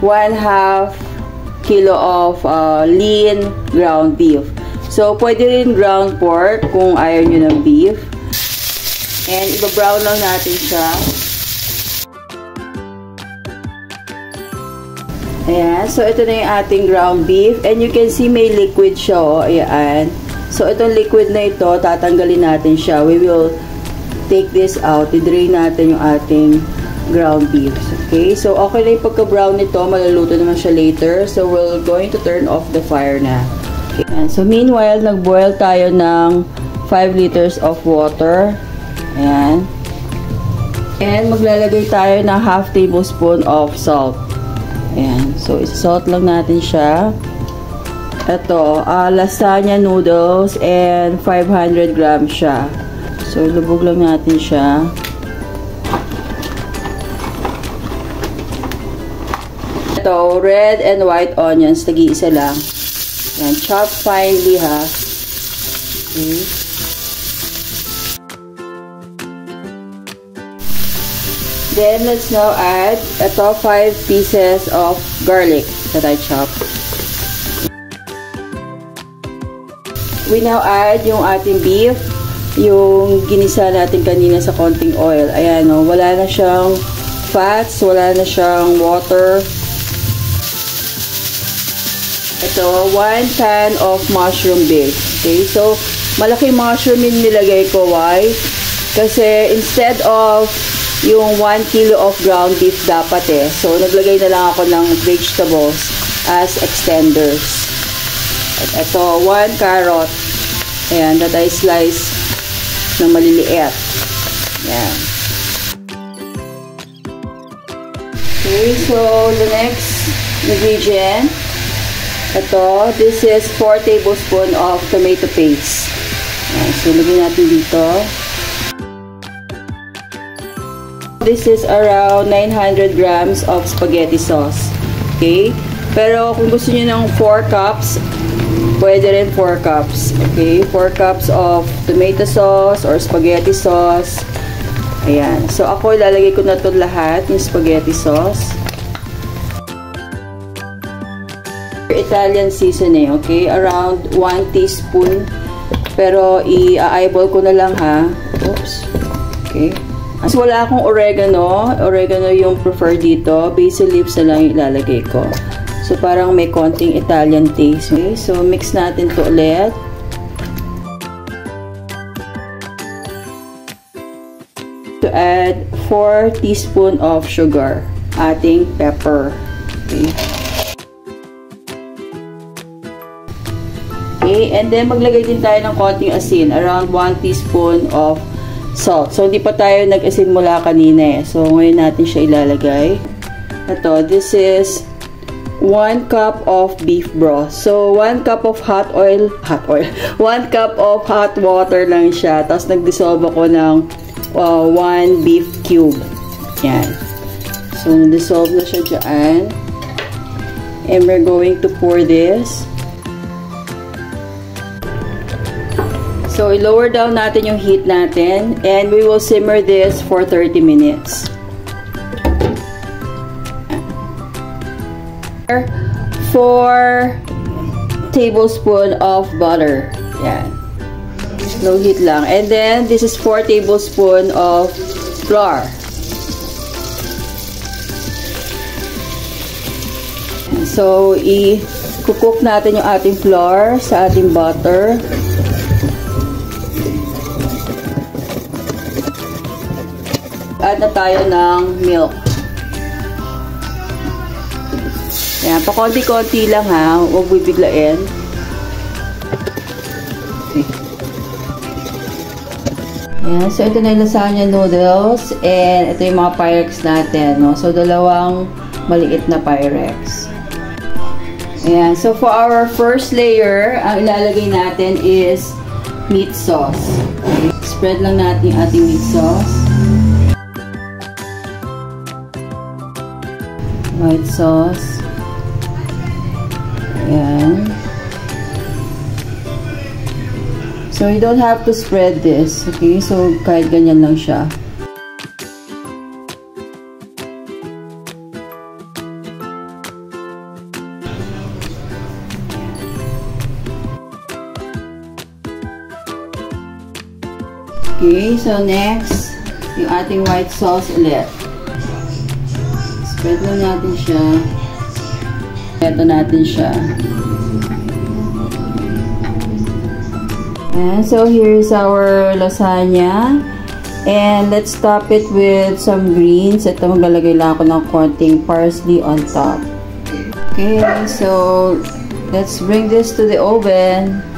1/2 kilo of lean ground beef. So, pwede rin ground pork kung ayaw nyo ng beef. And, iba-brown lang natin siya. Ayan. So, ito na yung ating ground beef. And you can see may liquid siya, oh. Ayan. So, itong liquid na ito, tatanggalin natin siya. We will take this out. I-drain natin yung ating ground beef. Okay? So, okay na yung pagka-brown nito. Maluluto naman siya later. So, we're going to turn off the fire na. Okay. And so, meanwhile, nag-boil tayo ng 5 liters of water. Ayan. And, maglalagay tayo ng 1/2 tablespoon of salt. Ayan. So, isa-salt lang natin siya. Ito, lasagna noodles and 500 grams siya. So, lubog lang natin siya. Ito, red and white onions, tagi-isa lang. Yan, chop finely ha. Okay. Then, let's now add ito 5 pieces of garlic that I chopped. We now add yung ating beef, yung ginisa natin kanina sa konting oil. Ayan o, wala na siyang fats, wala na siyang water. Ito, 1 can of mushroom base. Okay, so, malaki mushroom yung nilagay ko. Why? Kasi, instead of yung 1 kilo of ground beef dapat eh. So, naglagay na lang ako ng vegetables as extenders. At ito, 1 carrot. Ayan, that I slice na maliliit. Ayan. Okay, so, the next ingredient. Ito, this is 4 tablespoons of tomato paste. Ayan, so, lagyan natin dito. This is around 900 grams of spaghetti sauce. Okay? Pero kung gusto niyo ng 4 cups, pwede rin 4 cups. Okay? 4 cups of tomato sauce or spaghetti sauce. Ayan. So, ako ilalagay ko na ito lahat, yung spaghetti sauce. Italian seasoning, okay? Around 1 teaspoon. Pero, i-eyeball ko na lang, ha? Oops. Okay. As wala akong oregano. Oregano yung prefer dito. Basil leaves na lang ilalagay ko. So, parang may konting Italian taste. Okay? So, mix natin to ulit. To add 4 teaspoon of sugar. Ating pepper. Okay. Okay, and then maglagay din tayo ng konting asin, around 1 teaspoon of salt. So, hindi pa tayo nag-asin mula kanina eh. So, ngayon natin siya ilalagay. Ito, this is 1 cup of beef broth. So, 1 cup of hot oil, 1 cup of hot water lang siya. Tapos, nag-dissolve ako ng 1 beef cube. Yan. So, nag-dissolve na siya dyan. And we're going to pour this. So, i-lower down natin yung heat natin and we will simmer this for 30 minutes. 4 tablespoons of butter. Yan. Low heat lang. And then, this is 4 tablespoons of flour. So, i-cook natin yung ating flour sa ating butter. Add na tayo ng milk. Ayan, pakonti-konti lang ha. Huwag bibiglain. Okay. Ayan, so ito na yung lasagna noodles. And ito yung mga Pyrex natin. No? So, 2 maliit na Pyrex. Ayan, so for our first layer, ang ilalagay natin is meat sauce. Okay. Spread lang natin yung ating meat sauce. White sauce. Ayan. So, you don't have to spread this. Okay? So, kahit ganyan lang siya. Okay, so next, yung ating white sauce ulit. Spread lang natin siya. Ito natin siya. And so here's our lasagna. And let's top it with some greens. Ito, maglalagay lang ako ng konting parsley on top. Okay, so let's bring this to the oven.